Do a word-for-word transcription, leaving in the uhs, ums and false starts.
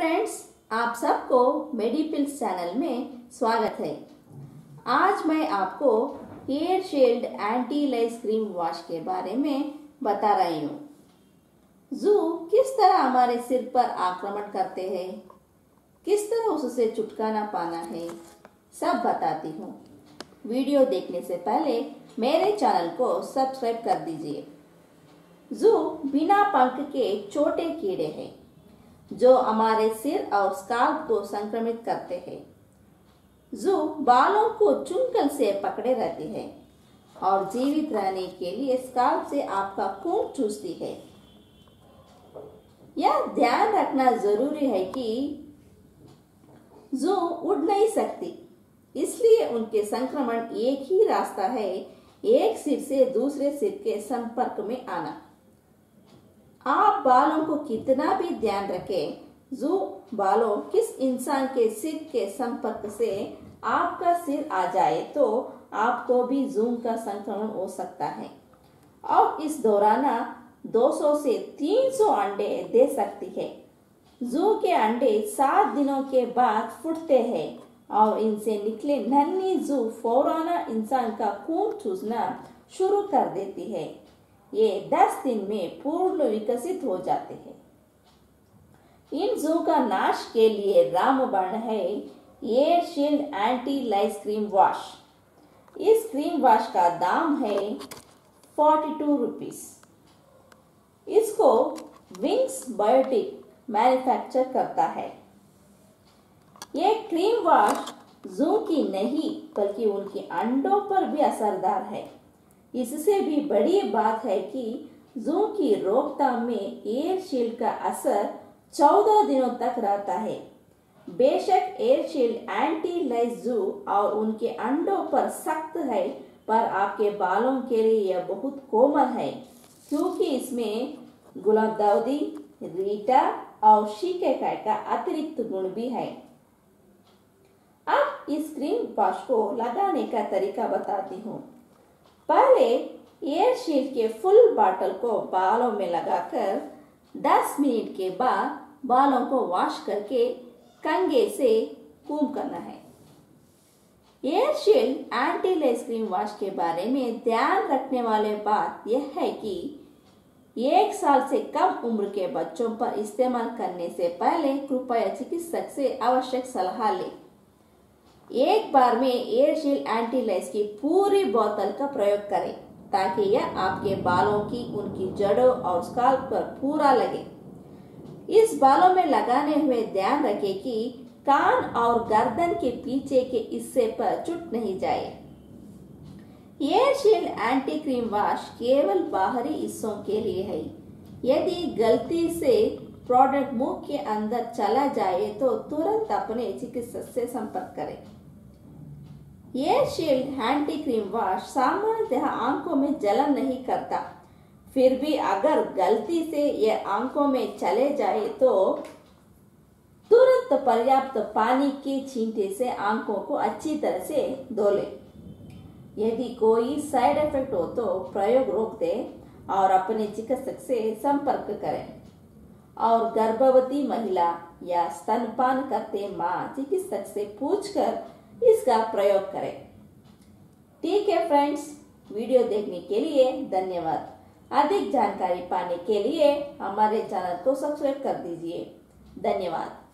Friends, आप सबको मेडी pills channel में स्वागत है। आज मैं आपको hair shield anti lice cream wash के बारे में बता रही हूँ। जू किस तरह हमारे सिर पर आक्रमण करते हैं, किस तरह उससे छुटकारा पाना है, सब बताती हूँ। वीडियो देखने से पहले मेरे चैनल को सब्सक्राइब कर दीजिए। जू बिना पंख के छोटे कीड़े हैं जो हमारे सिर और स्काल्प को संक्रमित करते हैं। जू बालों को चुनकल से पकड़े रहती है और जीवित रहने के लिए स्काल्प से आपका खून चूसती है। यह ध्यान रखना जरूरी है कि जू उड़ नहीं सकती, इसलिए उनके संक्रमण एक ही रास्ता है, एक सिर से दूसरे सिर के संपर्क में आना। आप बालों को कितना भी ध्यान रखें, जू बालों किस इंसान के सिर के संपर्क से आपका सिर आ जाए तो आपको भी जूम का संक्रमण हो सकता है और इस दौरान दो सौ से तीन सौ अंडे दे सकती है। जू के अंडे सात दिनों के बाद फूटते हैं और इनसे निकले नन्ही जू फौरन इंसान का खून चूसना शुरू कर देती है। ये दस दिन में पूर्ण विकसित हो जाते हैं। इन जू का नाश के लिए रामबाण है hair shield anti lice cream wash. इस क्रीम वॉश का दाम है फोर्टी टू रुपीस। इसको विंग्स बायोटिक मैन्युफैक्चर करता है। ये क्रीम वॉश जू की नहीं बल्कि उनके अंडों पर भी असरदार है। इससे भी बड़ी बात है कि जू की रोकथाम में एयर शील्ड का असर चौदह दिनों तक रहता है। बेशक एयर शील्ड एंटी लाइस जू और उनके अंडों पर सख्त है, पर आपके बालों के लिए यह बहुत कोमल है क्योंकि इसमें गुलाबदाउदी, रीटा और शिकाकाई का अतिरिक्त गुण भी है। अब इस क्रीम वॉश को लगाने का तरीका बताती हूँ। पहले एयर शील्ड के फुल बॉटल को बालों में लगाकर दस मिनट के बाद बालों को वॉश करके कंघे से कूम करना है। Air shield anti lice cream wash के बारे में ध्यान रखने वाली बात यह है कि एक साल से कम उम्र के बच्चों पर इस्तेमाल करने से पहले कृपया चिकित्सक से आवश्यक सलाह लें। एक बार में एयर शील्ड एंटी लाइस की पूरी बोतल का प्रयोग करें ताकि यह आपके बालों की उनकी जड़ों और स्काल्प पर पूरा लगे। इस बालों में लगाने हुए ध्यान रखें कि कान और गर्दन के पीछे के हिस्से पर चुट नहीं जाए। Air shield anti cream wash केवल बाहरी हिस्सों के लिए है। यदि गलती से प्रोडक्ट मुंह के अंदर चला जाए तो तुरंत अपने चिकित्सक से संपर्क करें। Air shield anti cream wash सामान्यतः आंखों में जलन नहीं करता, फिर भी अगर गलती से यह आंखों में चले जाए तो तुरंत पर्याप्त पानी के छींटे से आंखों को अच्छी तरह से धो लें। यदि कोई साइड इफेक्ट हो तो प्रयोग रोक दें और अपने चिकित्सक से संपर्क करें। और गर्भवती महिला या स्तनपान करते माँ चिकित्सक से पूछकर इसका प्रयोग करें। ठीक है फ्रेंड्स, वीडियो देखने के लिए धन्यवाद। अधिक जानकारी पाने के लिए हमारे चैनल को सब्सक्राइब कर दीजिए। धन्यवाद।